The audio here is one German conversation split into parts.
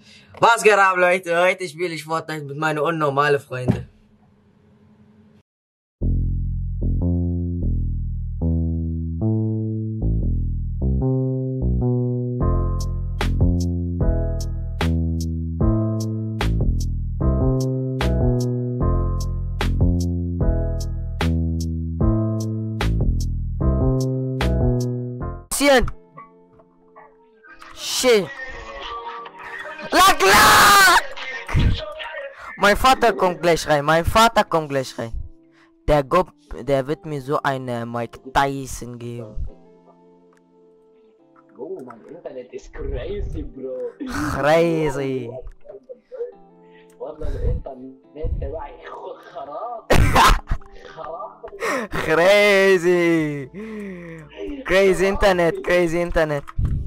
Was geht ab, Leute? Heute spiele ich Fortnite mit meinen unnormalen Freunden. Shit. Lack! Mein Vater kommt gleich rein. Der wird mir so eine Mike Tyson geben. Oh, mein Internet ist crazy, Bro. Crazy. والله الانترنت تبعي خراب. Crazy Internet.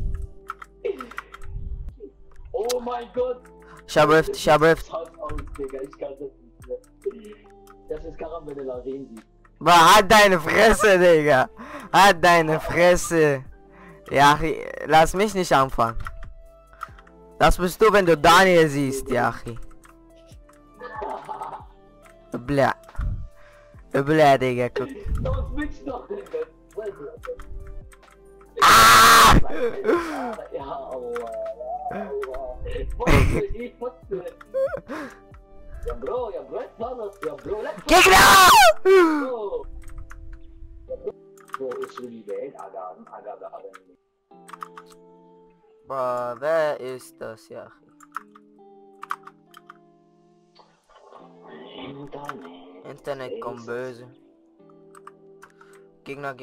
Oh mein Gott. Schabrift. Das haut aus, Digga. Ich kann das nicht mehr. Das ist Karamella Renzi. Halt deine Fresse, Digga. Halt deine Fresse. Ja, lass mich nicht anfangen. Das bist du, wenn du Daniel siehst, Yachi. Bläh, Digga, guck. Don't switch doch, Digga. Ja, Allah. يا برو خلاص يا برو لا Gegner! برو it's really bad. I got the other. Boah, wer ist das, Yachi? Internet kommt böse. Gegner.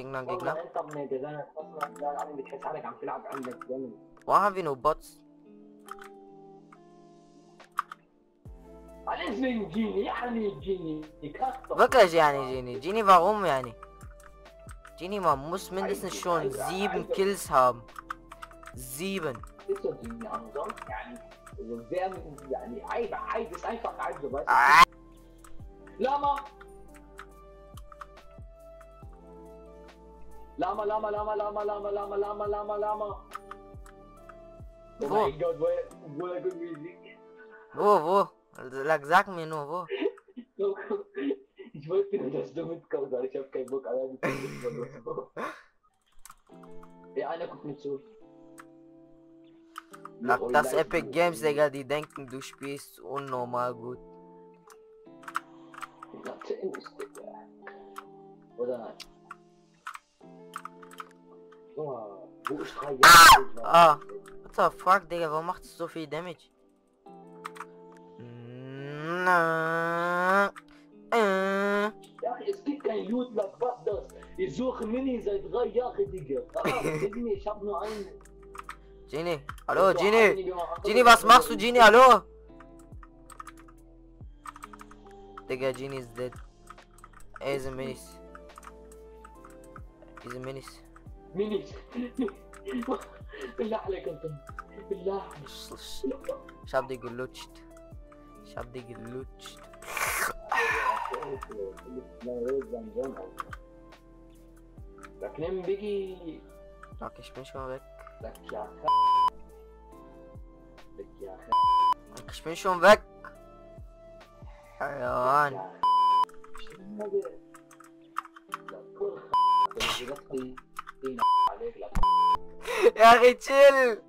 Wo haben wir nur Bots? Alles wegen Genie, Genie. Wirklich, yani, Genie, warum, yani? Genie, man muss mindestens schon 7 Kills haben. 7. Ist das Genie ansonsten, yani. Also wer, yani, Eid ist einfach Eid, so weißt du. Lama! Oh mein Gott, wo er gut Musik. Wo? Sag mir nur, wo? Ich wollte nur, dass du mitkommst, aber ich hab keinen Bock, alleine zu mitkommen. Ja, einer guckt mir zu. Ach, das Epic Games, Digga, die denken, du spielst unnormal gut. Oder nein? Oh, wo ist 3 Jahre? What the fuck, Digga, warum macht es so viel Damage? Ja, es gibt kein Loot, was das? Ich suche Mini seit 3 Jahren, Digga. Ich hab nur einen. Genie, hallo, Genie, was machst du, Genie, hallo? Digga, Genie is dead. Easy Minis. Minis. بالله عليك انت. بالله. Ich hab die gelutscht. Sag, nimm Biggie. Sag, ich bin schon weg. Sag, ja. Ich bin schon weg. Hayawan. Ja, chill.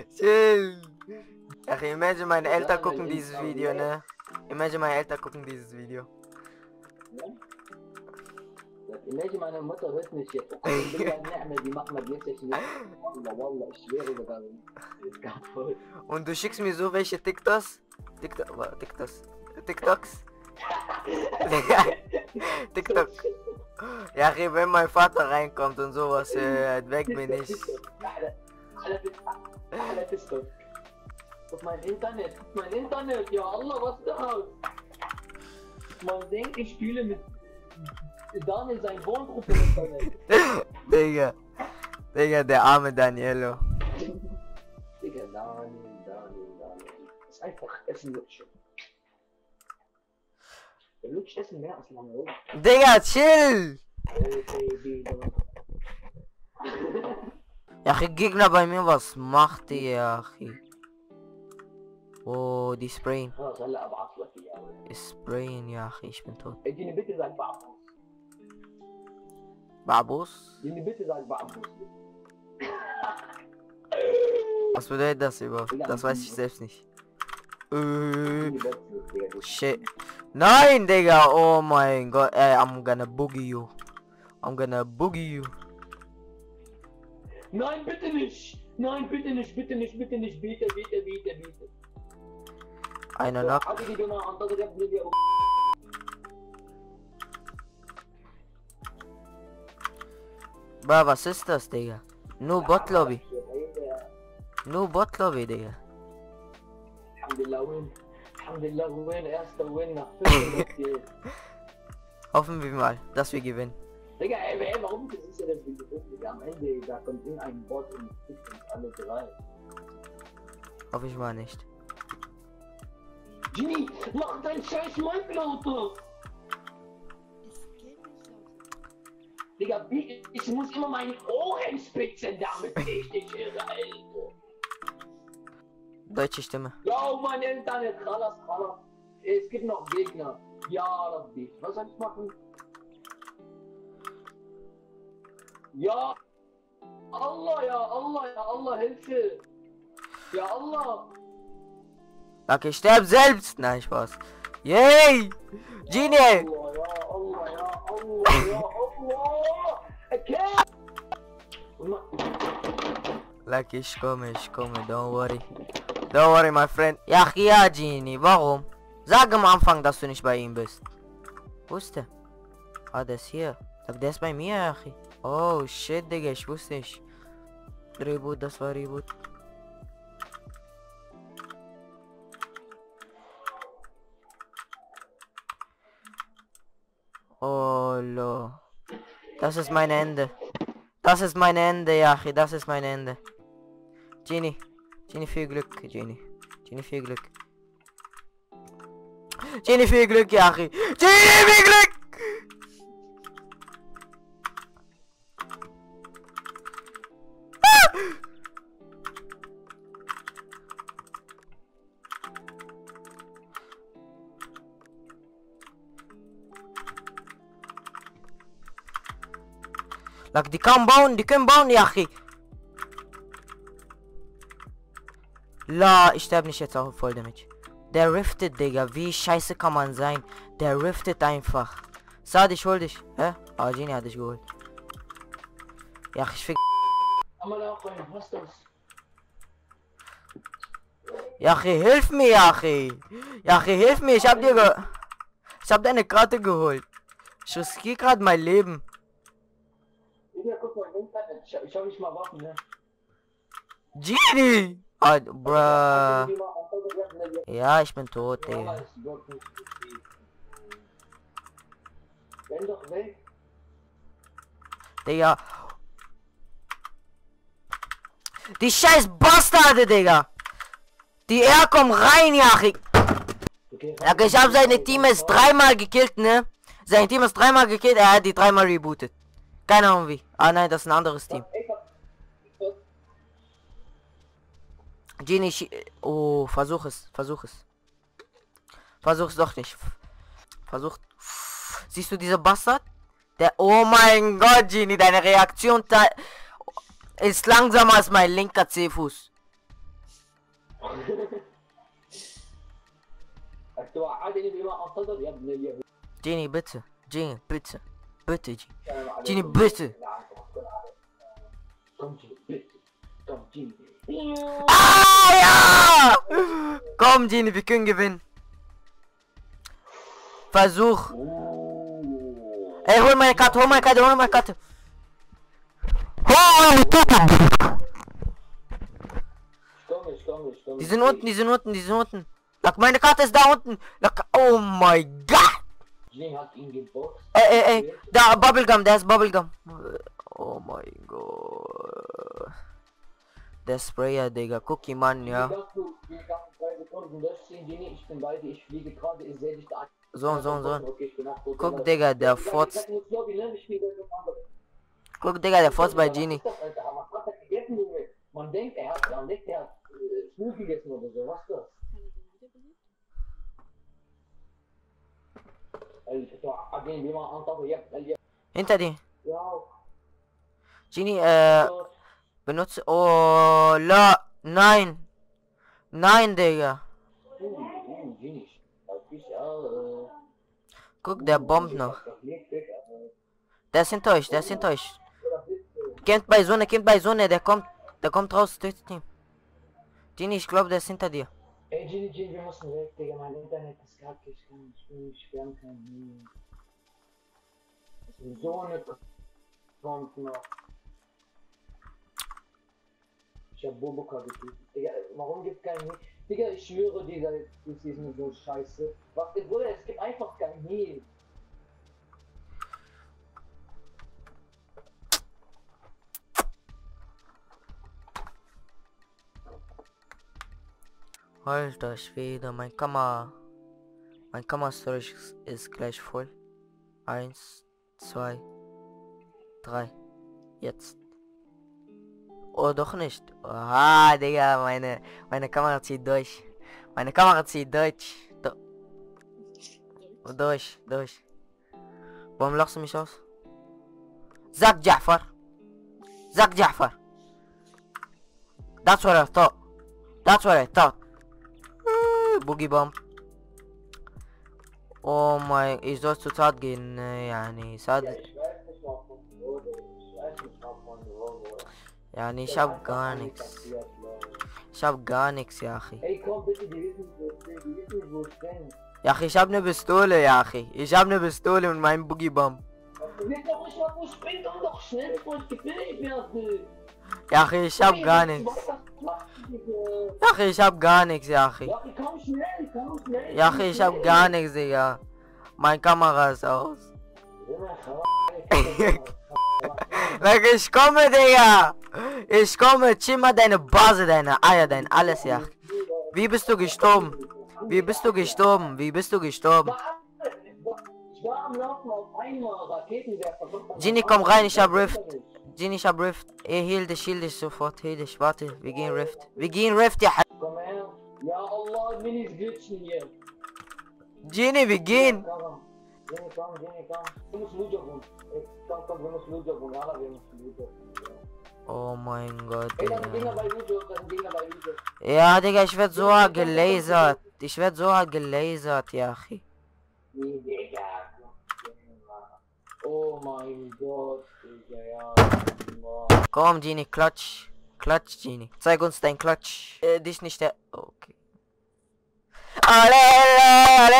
Ach, imagine meine Eltern gucken dieses Video, ne? Imagine meine Mutter hört mich jetzt. Die macht mal wirklich nicht. Wallah, ich schwöre sogar. Und du schickst mir so welche TikToks? TikToks? TikTok. Ja, wenn mein Vater reinkommt und sowas, weg bin ich. Guck mein Internet, ja Allah, was ist das? Man denkt, ich spiele mit Daniel sein Wohngruppe Internet. Digga, der arme Danielo. Digga, Daniel. Das ist einfach Essen lutschen. Der lutscht Essen mehr als lange Rücken. Digga, chill! Ja, Gegner bei mir, was macht ihr, Achi? Oh, die sprayen. خلاص هلا ابعث لك اياه. Sprayen يا اخي ich bin tot. اديني bitte sag بعبوس. Babus? اديني bitte sag بعبوس. Was bedeutet das überhaupt? Das weiß ich selbst nicht. Shit. Nein, Digga. Oh mein Gott. Ey, I'm gonna boogie you. I'm gonna boogie you. Nein, bitte nicht. Nein, bitte nicht, bitte nicht, bitte nicht. Bitte, bitte, bitte, bitte. Einer noch. Bro, was ist das, Digga? Nur Bot-Lobby. Nur Bot-Lobby, Digga. Alhamdulillah, win. Alhamdulillah, win. Erster Win nach 500 Hoffen wir mal, dass wir gewinnen. Digga, ey, warum ist ja das wie Digga? Am Ende, da kommt in ein Bot und fickt uns alle drei. Hoffe ich mal nicht. Genie, mach dein scheiß Mic lauter! Digga, ich muss immer meine Ohren spitzen, damit ich dich irre, Alter. Deutsche Stimme. Ja, mein Internet, Khalas. Es gibt noch Gegner. Ja, Rabbi. Was soll ich machen? Ja. Allah, ja Allah, ja Allah, Hilfe. Ja Allah. Okay, ich sterb selbst. Nein, Spaß. Yay! Genie! Allah, ja Allah, ja Allah, ja Allah. Okay. Like, ich komme, don't worry. Don't worry, my friend. Ja, Genie, warum? Sag am Anfang, dass du nicht bei ihm bist. Wo ist der? Ah, der ist hier. Sag, der ist bei mir, Achi. Oh, shit, Digga, ich wusste nicht. Reboot, das war Reboot. Oh, lo. Das ist mein Ende. Das ist mein Ende, Achi, das ist mein Ende. Genie, viel Glück, Genie, viel Glück. Genie, viel Glück, Yachi. Genie, viel Glück! Like, die können bauen, Yachi. La, ich sterbe nicht jetzt auch voll damit. Der riftet, Digga. Wie scheiße kann man sein? Der riftet einfach. Sad, ich hol dich. Hä? Ah, Genie hat dich geholt. Ja, ich fick. Was ist das? Jachi, hilf mir, Jachi. Jachi, hilf mir. Ich hab deine Karte geholt. Ich riskiere gerade mein Leben. Ja, guck mal, ich hab nicht mal Waffen, ne? Genie! Ah, bruh. Ja, ich bin tot, ey. Renn doch weg. Digga. Die scheiß Bastarde, Digga. Die kommen rein, Jachi. Okay, Ich hab seine Teammates dreimal gekillt, ne? Sein Team ist dreimal gekillt, er hat die dreimal rebootet. Keine Ahnung wie. Ah nein, das ist ein anderes Team. Genie, oh, versuch es. Versuch es doch nicht. Versuch. Siehst du diese Bastard? Der, oh mein Gott, Genie, deine Reaktion ist langsamer als mein linker C-Fuß. Genie, bitte. Genie, bitte. Bitte, Genie. Genie, bitte. Komm, bitte. Komm, Genie. Ah, ja! Komm, Genie, wir können gewinnen. Versuch. Ey, hol meine Karte. Ich Die sind unten. Lack, meine Karte ist da unten. Lack, oh mein Gott. Genie hat ihn geboxt. Ey, da, Bubblegum, der ist Bubblegum. Oh mein Gott. Der Sprayer, Digga, Cookie Mann, ja. Ich bin bei dir, ich fliege gerade, ich sehe dich da. So. Guck, Digga, der Fotz. Guck, Digga, der Fotz bei Genie. Man denkt, er hat Flug gegessen oder so, was ist das? Hinter dir. Ja. Genie, benutze... Oh, la... Nein. Nein, Digga. Guck, der bombt noch. Der ist hinter euch, der ist hinter euch. Kämpft bei Sonne, der kommt raus durchs Team. Genie, ich glaube, der ist hinter dir. Ey, Genie, wir müssen weg, Digga, mein Internet ist kacke, ich will nicht sperren können. So eine kommt noch. Ich hab Boboka gefühlt. Digga, warum gibt's kein Heal? Digga, ich schwöre, Digga, das ist nur so scheiße. Was, Bruder, es gibt einfach kein Heal. Alter Schwede, mein Kammer-Storage ist gleich voll. 1, 2, 3. Jetzt. Oh, doch nicht. Ah, Digga, meine Kamera zieht durch. Meine Kamera zieht durch. Durch. Warum lachst du mich aus? Sag Ja'far. That's what I thought. Boogie Bomb. Oh mein, ich soll zur Tat gehen, yani, Sad. Ja, nee, ich hab gar nichts. Ja, Achi. Ey, komm bitte, die wissen, wo ich bin. Ja, ich hab ne Pistole, ja, Achi. Ich hab ne Pistole und meinen Boogie Bomb. Du willst doch nicht mal, wo ich bin, komm doch schnell, bevor ich gefilmt werde. Ja, Achi, ich hab gar nichts. Ja, Achi, ich hab gar nichts, ja, Achi. Ja, komm schnell. Ja, Achi, ich hab gar nichts, Digga. Meine Kamera ist aus. Ich komme, Digga. Ich komme. Chill mal deine Base, deine Eier, dein alles, ja. Wie bist du gestorben? Ich war am Laufen auf einmal Raketenwerfer. Genie, komm rein, ich hab Rift. Heal dich sofort. Heal dich, warte. Wir gehen Rift, ja. Komm her. Ja, Allah, Minis glitschen hier. Genie, wir gehen. Komm. Wir müssen Luja holen. Komm, wir müssen Luja holen. Ja, wir müssen Luja holen. Oh mein Gott, Ey, das sind Dinger Digga. bei Luja. Ja, Digga, ich werd so hart gelasert. Ja, Achi. Nee, Digga. Oh mein Gott, Digga, ja. Komm, Genie, klatsch, Genie. Zeig uns dein Klatsch. Dich nicht der... Okay.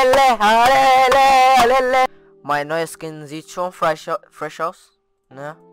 Alele. Mein neues Skin sieht schon fresh aus, ne?